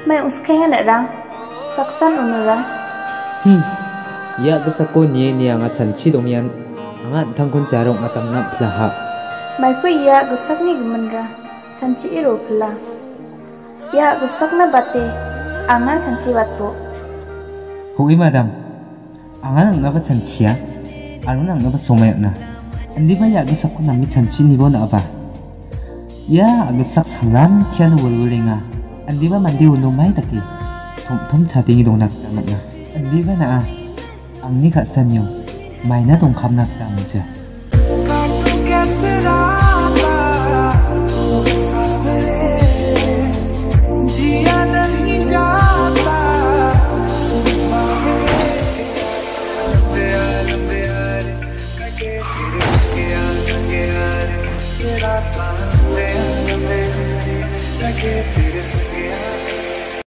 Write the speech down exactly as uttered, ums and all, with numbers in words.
मैं उसके हैं नरा सक्सन उनरा hum ya ga sako ni ni anga chanchi dong yan anga thangkon charong matam na phlaha मैं को या गसक नि गमनरा संची इरो फला या गसक ना बाते आंगा संची बातपो hui madam anga nang na ba chanchia aru nang na ba somay na andi ba ya ga sako nami chanchi ni bon aba ya ga sak salan thian wulwulinga andi ba mandi unu mai taki thom thom chatingi dong nak ta na andi ba na angni kha sanyo mai na dong kham nak ta mja तेरे संगे